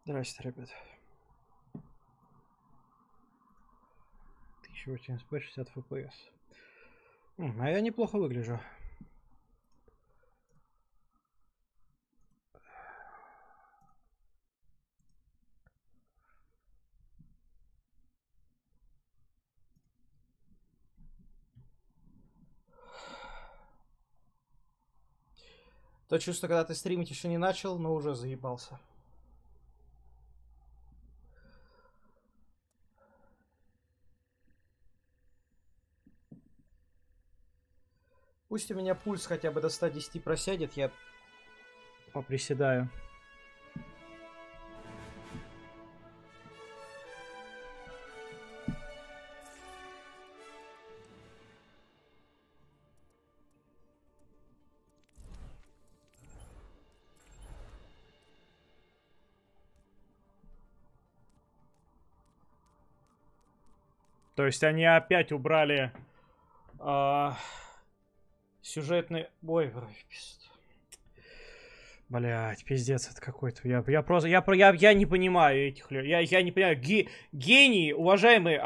Здрасте, ребят. 1080p 60 FPS. А я неплохо выгляжу. То чувство, когда ты стримить еще не начал, но уже заебался. Пусть у меня пульс хотя бы до 110 просядет, я поприседаю. То есть они опять убрали сюжетный... Ой, блять, пиздец это какой-то. Я просто... Я не понимаю этих людей. Я не понимаю. Гений, уважаемый,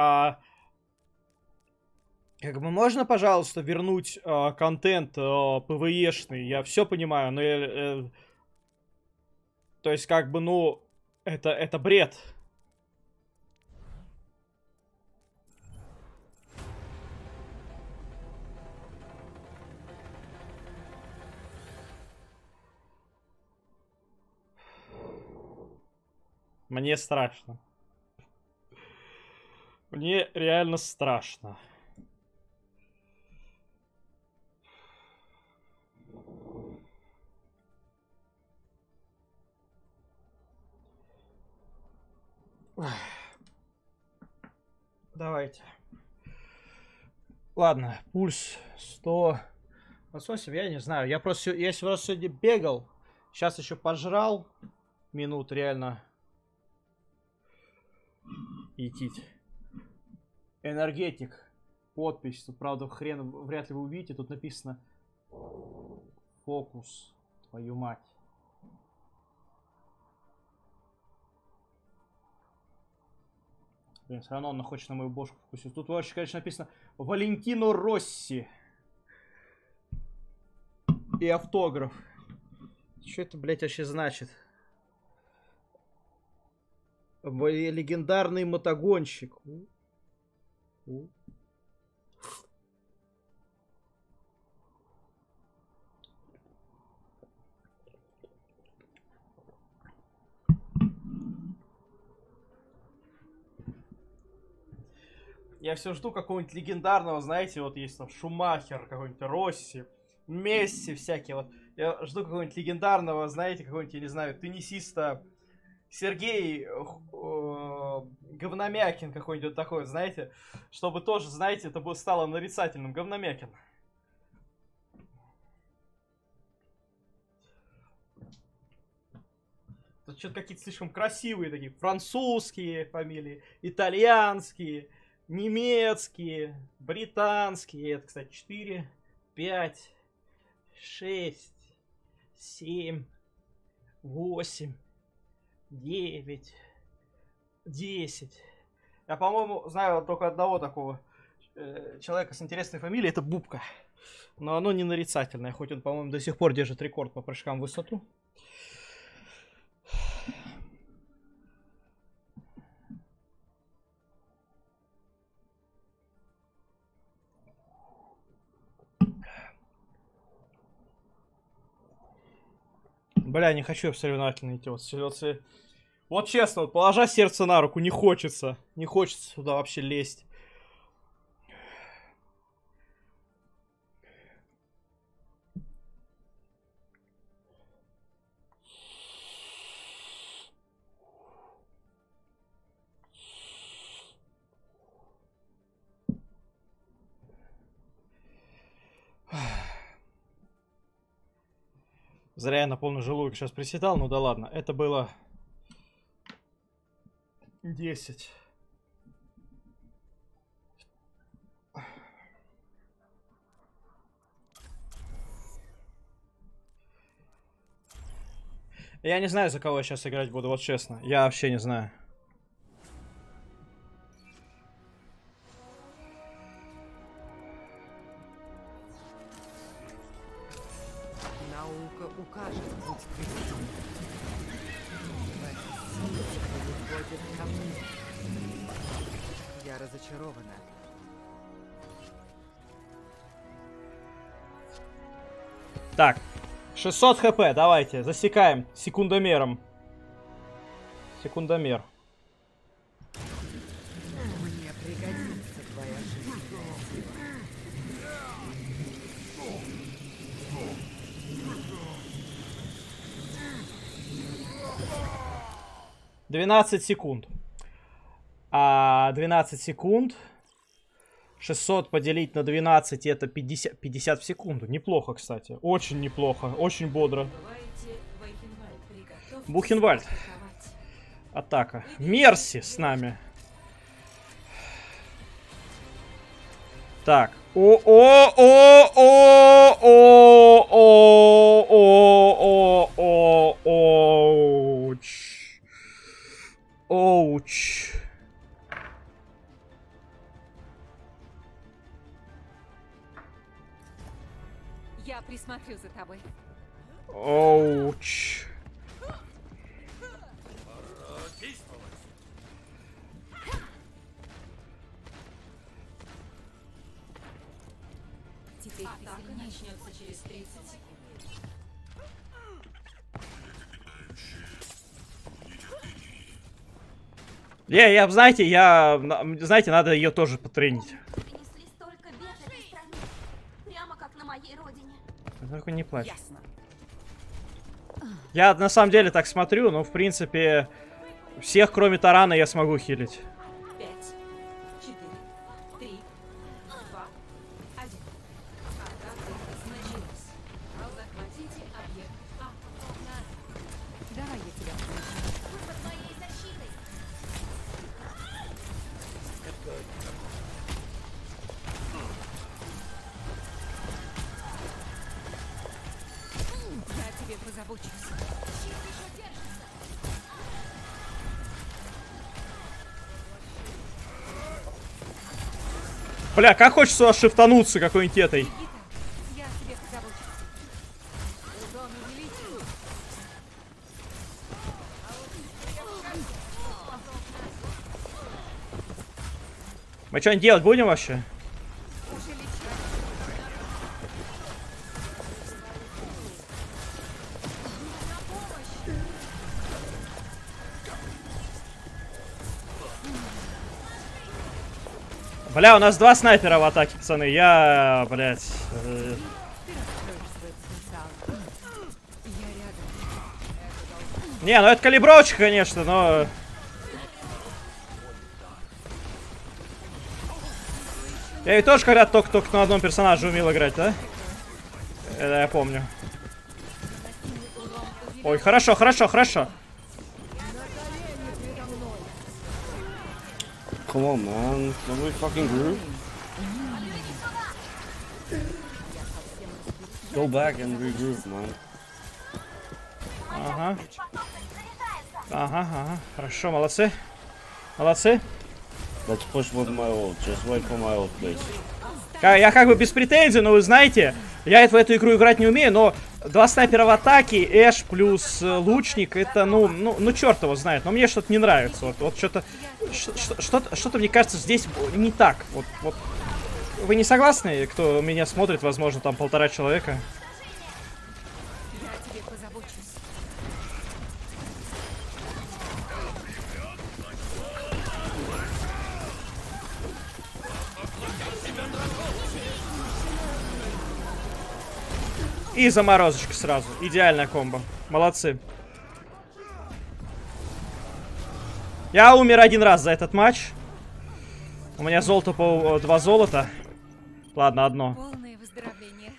как бы можно, пожалуйста, вернуть контент ПВЕшный? Я все понимаю, но то есть, как бы, ну, это бред. Мне страшно. Мне реально страшно. Давайте. Ладно, пульс 100. Лососев, я не знаю. Я просто сегодня бегал. Сейчас еще пожрал. Минут реально. Идти. Энергетик. Подпись. Тут, правда, хрен вряд ли вы увидите. Тут написано фокус. Твою мать. Блин, все равно он хочет на мою бошку вкусить. Тут вообще, конечно, написано Валентино Росси. И автограф. Что это, блядь, вообще значит? Легендарный мотогонщик. Я все жду какого-нибудь легендарного, знаете, вот есть там Шумахер, какой-нибудь Росси, Месси всякие вот. Я жду какого-нибудь легендарного, знаете, какого-нибудь, я не знаю, теннисиста Сергей Говномякин какой-нибудь такой, знаете, чтобы тоже, знаете, это бы стало нарицательным. Говномякин. Тут что-то какие-то слишком красивые такие, французские фамилии, итальянские, немецкие, британские. Это, кстати, 4, 5, 6, 7, 8, 9, 10. Я, по-моему, знаю только одного такого человека с интересной фамилией. Это Бубка. Но оно не нарицательное, хоть он, по-моему, до сих пор держит рекорд по прыжкам в высоту. Бля, не хочу в соревновательные идти. Вот честно, вот положа сердце на руку, не хочется. Не хочется сюда вообще лезть. Зря я на полный желудок сейчас приседал, ну да ладно. Это было 10. Я не знаю, за кого я сейчас играть буду, вот честно. Я вообще не знаю. Наука укажет путь к истине. Выходит ко мне. Я разочарована. Так, 600 хп, давайте, засекаем секундомером. Секундомер. Мне пригодится твоя жизнь. 12 секунд. 12 секунд. 600 поделить на 12, это 50 в секунду. Неплохо, кстати. Очень неплохо. Очень бодро. Бухенвальд. Атака. Мерси с нами. Так. Оуч. Я присмотрю за тобой. Оуч. Теперь атака начнется через 30 секунд. Знаете, надо ее тоже потренить. Принесли столько бед этой стране, прямо как на моей родине. Только не плачь. Ясно. Я на самом деле так смотрю, но в принципе всех, кроме Тарана, я смогу хилить. 5, 4, 3, 2, 1. Атака началась. Захватите объект А. Давай я тебя включу. Под моей защитой. Я о тебе позабочусь. Бля, как хочется у вас шифтануться какой-нибудь этой. Никита, я о тебе позабочусь. Урон увеличен. Мы что-нибудь делать будем вообще? Уже лечу. Бля, у нас 2 снайпера в атаке, пацаны. Я, блядь. Ты раскроешь свой потенциал. Я рядом. Не, ну это калибровочка, конечно, но... Я ведь тоже когда только на одном персонаже умел играть, да? Это я помню. Ой, хорошо, хорошо, хорошо. Come on, man. Don't we fucking groove? Go back and regroup, man. Ага. Ага, ага. Хорошо, молодцы. Молодцы. Let's push with my ult. Just wait for my ult, please. Я как бы без претензий, но вы знаете, я в эту игру играть не умею, но 2 снайпера в атаке, Эш плюс лучник, это, ну черт его знает, но мне что-то не нравится. Вот что-то, мне кажется, здесь не так. Вот. Вы не согласны, кто меня смотрит, возможно, там 1,5 человека? Я о тебе позабочусь. И заморозочка сразу. Идеальная комбо. Молодцы. Я умер 1 раз за этот матч. У меня золото по 2 золота. Ладно, 1. Полное выздоровление.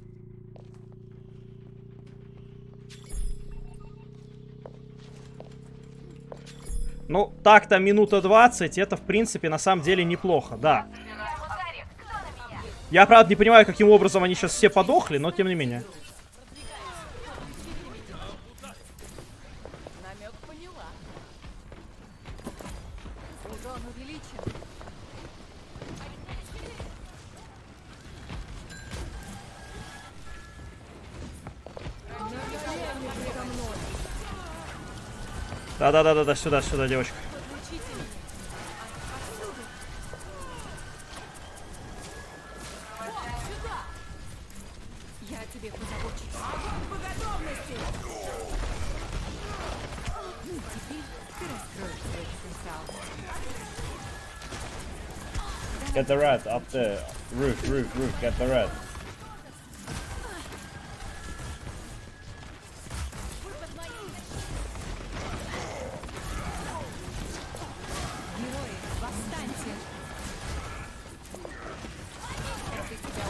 Ну, так-то минута 20. Это, в принципе, на самом деле неплохо, да. Я, правда, не понимаю, каким образом они сейчас все подохли, но тем не менее. Да-да-да-да, сюда, сюда, девочка. Я о тебе позабочусь. По готовности! Теперь ты раскроешь свой потенциал. Get the rat up there. Roof, roof, roof. Get the rat. Герои, восстаньте! Это тебя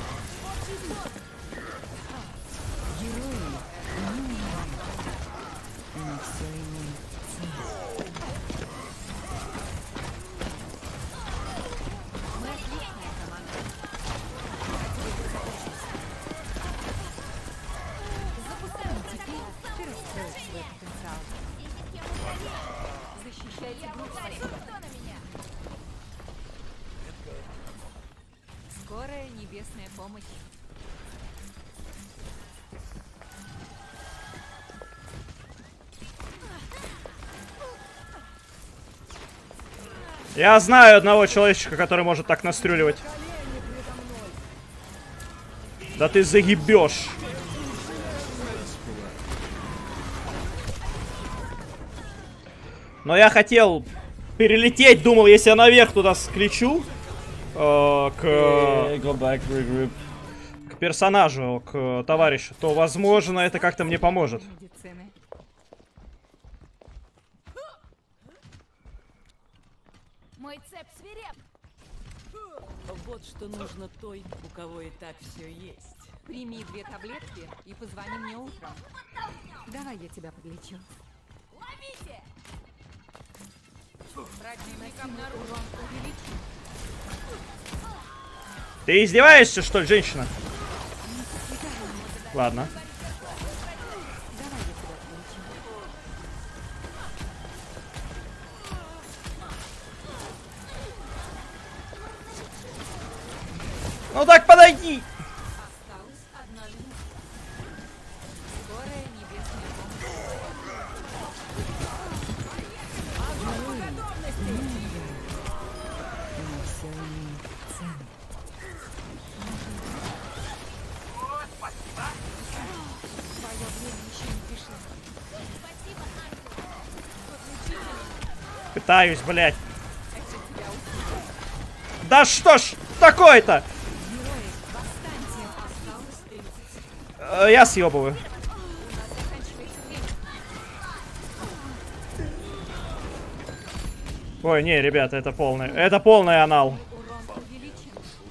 Герои не умирают, но все имеет цену. Мы отличная команда. Запускаем теперь. Ты раскроешь свой потенциал. Защищайте группу. Скорая небесная помощь. Я знаю одного человечка, который может так настрюливать. Да ты загибешь. Но я хотел перелететь, думал, если я наверх туда скричу, Yeah, go back, regroup. к персонажу, к товарищу, то, возможно, это как-то мне поможет. Медицины. Мой цеп свиреп. Вот что нужно той, у кого и так все есть. Прими 2 таблетки и позвони мне утром. Давай я тебя подлечу. Ловите! Противникам урон увеличен. Ты издеваешься, что ли, женщина? Ладно. Давай я тебя подлечу. Ну так подойди! Осталась 1 минута. Скорая небесная помощь. Но все имеет цену. Твое время еще не пришло. Пытаюсь, блядь. Да что ж такое-то? Герои, восстаньте. Осталось 30. Я съебываю. У нас заканчивается время. Ой, не, ребята, это полный анал. Урон увеличен.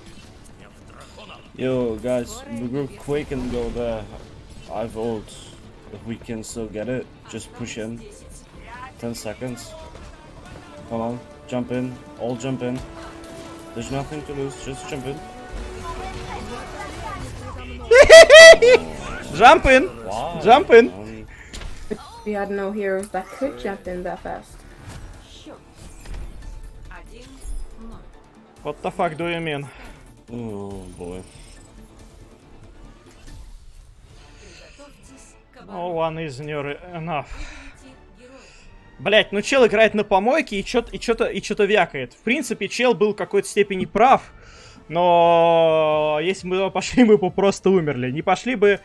Yo, guys, regroup quick and go there. I've ult. If we can still get it, just push in. 10 seconds. Come on, jump in. All jump in. There's nothing to lose, just jump in. Jump in! Wow. Jump in! We had no heroes that could jump in that fast. Счет. 1-0. What the fuck do you mean? Oh boy. Готовьтесь к No one is near enough. Выберите героя. Блять, ну чел играет на помойке и чё-то вякает. В принципе, чел был в какой-то степени прав. Но если мы туда пошли, мы бы просто умерли. Не пошли бы...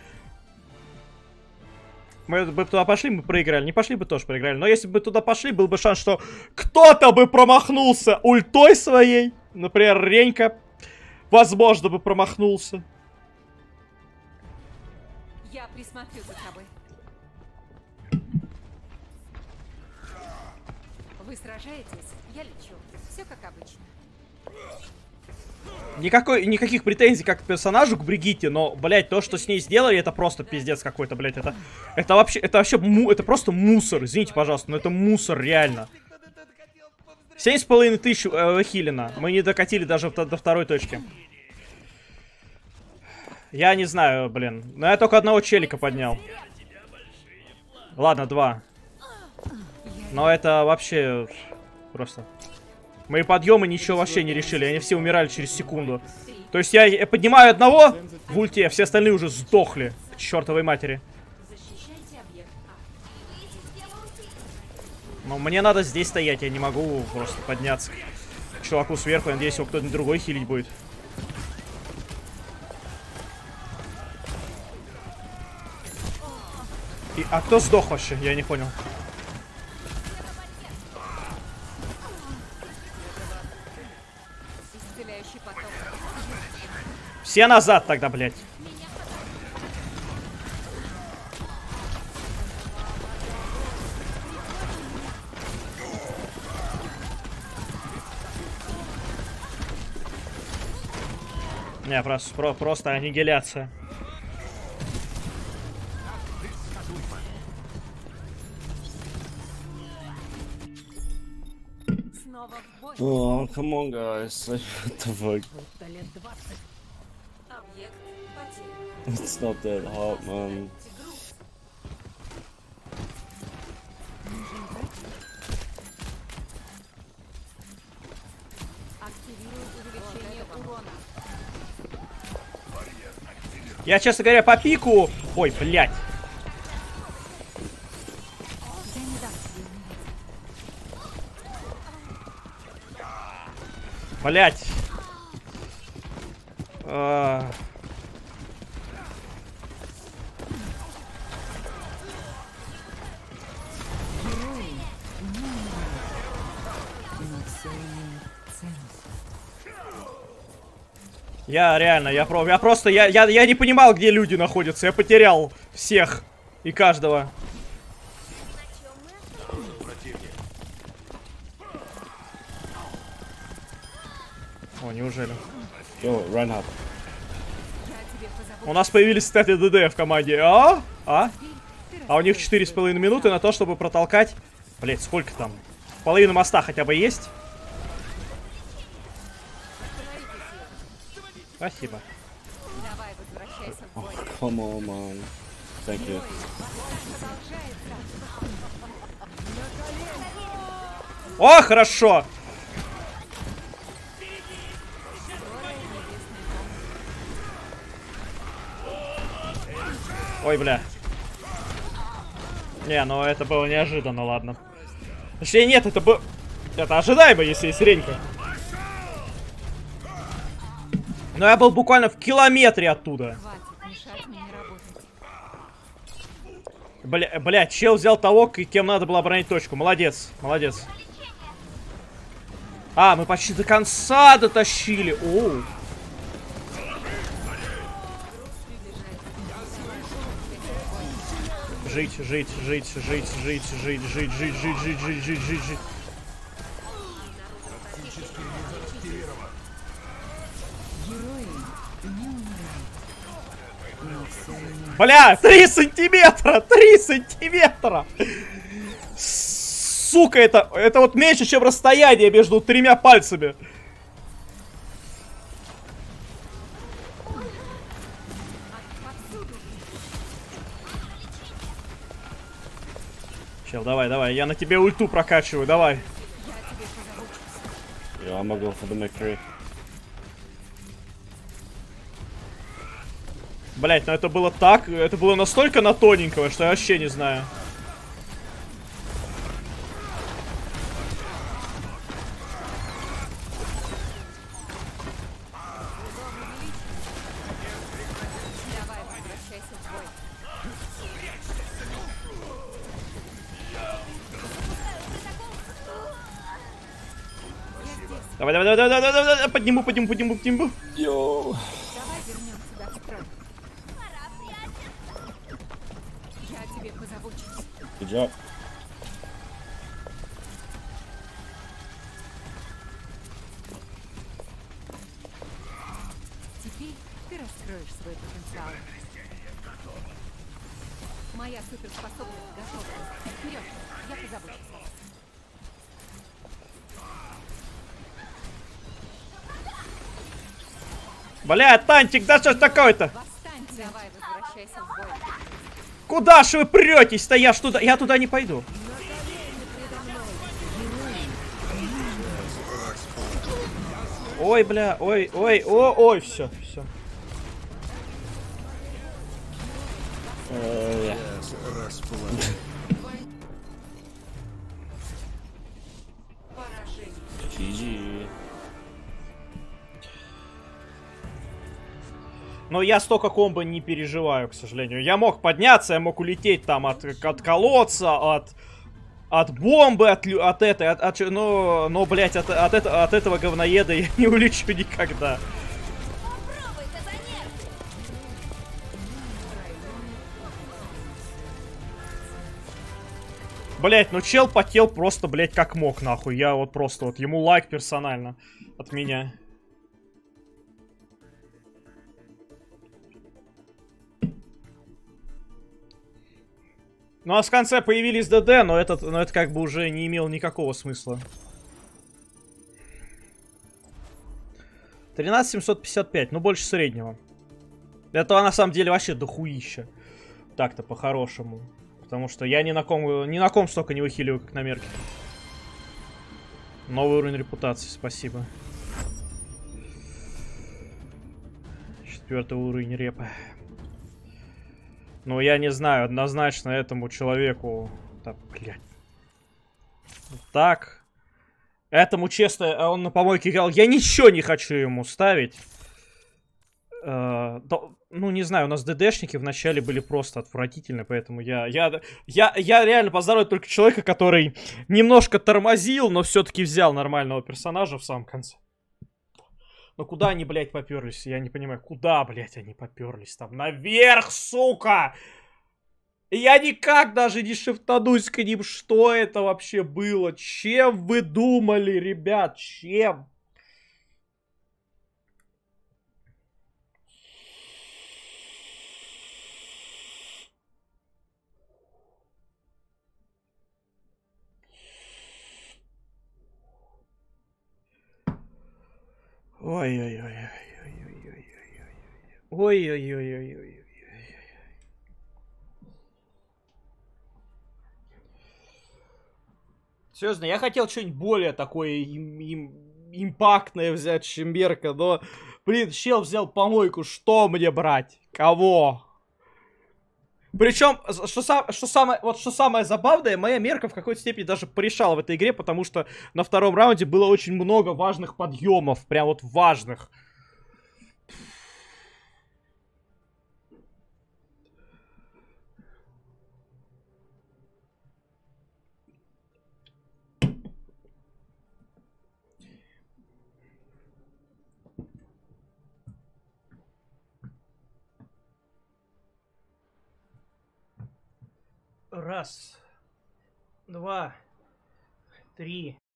Мы бы туда пошли, мы проиграли. Не пошли бы, тоже проиграли. Но если бы туда пошли, был бы шанс, что кто-то бы промахнулся ультой своей. Например, Ренька. Возможно, бы промахнулся. Я присмотрю за тобой. Вы сражаетесь, я лечу. Все как обычно. Никаких претензий как к персонажу, к Бригитте, но, блядь, то, что с ней сделали, это просто пиздец какой-то, блядь. Это вообще, это просто мусор, извините, пожалуйста, но это мусор, реально. 7,5 тысяч хилина. Мы не докатили даже до второй точки. Я не знаю, блин. Но я только одного челика поднял. Ладно, 2. Но это вообще просто... Мои подъемы ничего вообще не решили. Они все умирали через секунду. То есть я поднимаю одного в ульте, а все остальные уже сдохли. К чертовой матери. Защищайте объект А. Но мне надо здесь стоять, я не могу просто подняться к чуваку сверху. Я надеюсь, его кто-нибудь другой хилить будет. А кто сдох вообще? Я не понял. Исцеляющий поток. Все назад тогда, блядь. Не, просто аннигиляция. Снова в бой. Oh, come on, guys. What the fuck? Объект потерян. It's not that hard, man. Активирую увеличение урона. Я, честно говоря, по пику... Ой, блядь. Я не дам тебе умереть. Блядь. Я реально, я просто, я не понимал, где люди находятся. Я потерял всех и каждого. О, неужели? Yo, run up. У нас появились, кстати, ДД в команде. А у них 4,5 минуты на то, чтобы протолкать. Блять, сколько там? Половина моста хотя бы есть? Спасибо. Давай, возвращайся в бой. Come on, man. Thank you. О, хорошо! Ой, бля. Не, ну это было неожиданно, ладно. Точнее, нет, это было... Это ожидаемо, если есть ренька. Но я был буквально в километре оттуда. Хватит мешать мне работать. Бля, чел взял того, кем надо было оборонять точку. Молодец, молодец. А, мы почти до конца дотащили. Оу. Жить. Бля, 3 сантиметра! 3 сантиметра! Сука, это вот меньше, чем расстояние между 3 пальцами. Чел, давай, я на тебе ульту прокачиваю, давай. Yeah, I'm gonna go for the McCree. Блять, ну это было так, это было настолько на тоненького, что я вообще не знаю. Давай, возвращайся в бой. Давай, подниму. Yo. Давай вернем тебя к строну. Я тебе позабочусь. Good job. Теперь ты раскроешь свой потенциал. Моя суперспособность готова. Вперед, я позабочусь. Бля, Тантик, да что ж такое-то? Восстань, давай, возвращайся в бой. Куда ж вы претесь-то? Я туда не пойду. Ой, бля, ой, все. Yeah. Но я столько комбо не переживаю, к сожалению. Я мог подняться, я мог улететь там от колодца, от бомбы, от этой, но, блядь, от этого говноеда я не улечу никогда. Попробуй-ка за нервы. Блядь, ну чел потел просто, блядь, как мог, нахуй. Я вот просто, вот ему лайк персонально от меня. Ну а в конце появились ДД, но это как бы уже не имело никакого смысла. 13755, ну больше среднего. Это на самом деле вообще дохуища. Так-то по-хорошему. Потому что я ни на ком столько не выхиливаю, как на мерке. Новый уровень репутации, спасибо. 4-й уровень репа. Ну, я не знаю, однозначно этому человеку... Так, блядь. Вот так. Этому, честно, он на помойке играл. Я ничего не хочу ему ставить. Ну, не знаю, у нас ДДшники вначале были просто отвратительны, поэтому я реально поздравляю только человека, который немножко тормозил, но все-таки взял нормального персонажа в самом конце. Но куда они, блядь, поперлись? Я не понимаю, куда, блядь, они поперлись там? Наверх, сука! Я никак даже не шифтанусь к ним, что это вообще было? Чем вы думали, ребят? Чем? Ой-ой-ой-ой-ой-ой-ой-ой-ой. Ой-ой-ой-ой-ой. Серьезно, я хотел что-нибудь более такое импактное взять, чем Мерка, но, блин, чел взял помойку, что мне брать? Кого? Причем, что самое забавное, моя мерка в какой-то степени даже порешала в этой игре, потому что на втором раунде было очень много важных подъемов, прям вот важных. Раз, два, три,